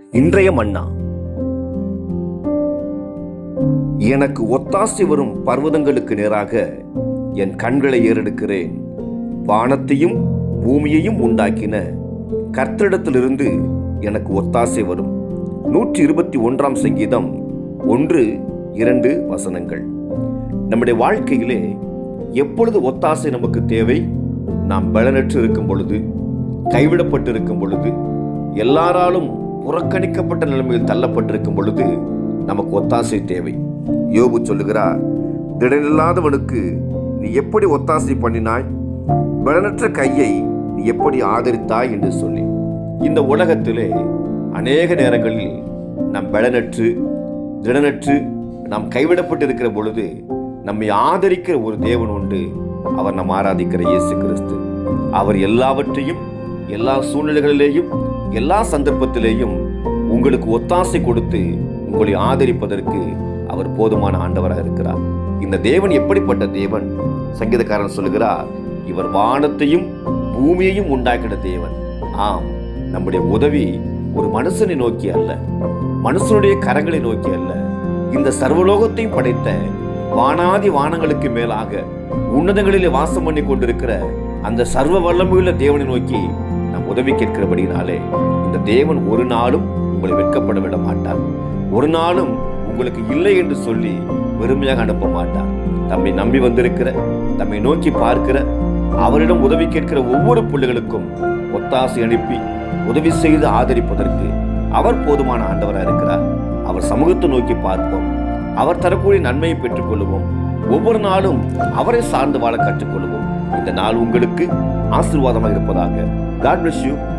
இன்றைய மன்னா. எனக்கு ஒத்தாசை வரும் பர்வதங்களுக்கு நேராக என் கண்களை ஏறெடுக்கிறேன். வானத்தையும் பூமியையும் உண்டாக்கின கர்த்தரிடத்திலிருந்து எனக்கு ஒத்தாசை வரும். 121 சங்கீதம் 1-2 வசனங்கள். நம்முடைய வாழ்க்கையிலே எப்பொழுது ஒத்தாசை நமக்கு தேவை? நாம் பலனற்று இருக்கும் பொழுது, கைவிடப்பட்டு இருக்கும் பொழுது, எல்லாராலும் புறக்கணிக்கப்பட்ட நிலைமையில் தள்ளப்பட்டிருக்கும் பொழுது நமக்கு ஒத்தாசை தேவை. யோபு சொல்லுகிறார், திடனில்லாதவனுக்கு நீ எப்படி ஒத்தாசை பண்ணினாய்? பலனற்ற கையை நீ எப்படி ஆதரித்தாய் என்று சொல்லி. இந்த உலகத்திலே அநேக நேரங்களில் நாம் பலனற்று, திடனற்று, நாம் கைவிடப்பட்டிருக்கிற பொழுது நம்மை ஆதரிக்கிற ஒரு தேவன் உண்டு. அவர் நாம் ஆராதிக்கிற இயேசு கிறிஸ்து. அவர் எல்லாவற்றையும், எல்லா சூழ்நிலைகளிலேயும், எல்லா சந்தர்ப்பத்திலேயும் உங்களுக்கு ஒத்தாசை கொடுத்து உங்களை ஆதரிப்பதற்கு அவர் போதுமான ஆண்டவராக இருக்கிறார். இந்த தேவன் எப்படிப்பட்ட தேவன்? சங்கீதக்காரன் சொல்லுகிறார், இவர் வானத்தையும் பூமியையும் உண்டாக்கின தேவன். ஆம், நம்முடைய உதவி ஒரு மனுஷனை நோக்கி அல்ல, மனுஷனுடைய கரங்களை நோக்கி அல்ல, இந்த சர்வலோகத்தையும் படைத்த வானாதி வானங்களுக்கு மேலாக உன்னதங்களிலே வாசம் பண்ணி கொண்டிருக்கிற அந்த சர்வ வல்லமையுள்ள தேவனை நோக்கி நாம் உதவி கேட்கிறபடினாலே இந்த தேவன் ஒரு நாளும் உங்களை வெட்கப்பட விட மாட்டார். ஒரு நாளும் உங்களுக்கு இல்லை என்று சொல்லி வெறுமையாக அனுப்ப மாட்டார். தம்மை நம்பி வந்திருக்கிற, தம்மை நோக்கி பார்க்கிற, அவரிடம் உதவி கேட்கிற ஒவ்வொரு பிள்ளைகளுக்கும் ஒத்தாசை அனுப்பி உதவி செய்து ஆதரிப்பதற்கு அவர் போதுமான ஆண்டவராக இருக்கிறார். அவர் சமூகத்தை நோக்கி பார்ப்போம், அவர் தரக்கூடிய நன்மையை பெற்றுக் கொள்வோம். ஒவ்வொரு நாளும் அவரை சார்ந்து வாழ கற்றுக்கொள்வோம். இந்த நாள் உங்களுக்கு ஆசீர்வாதமாக இருப்பதாக. God bless you.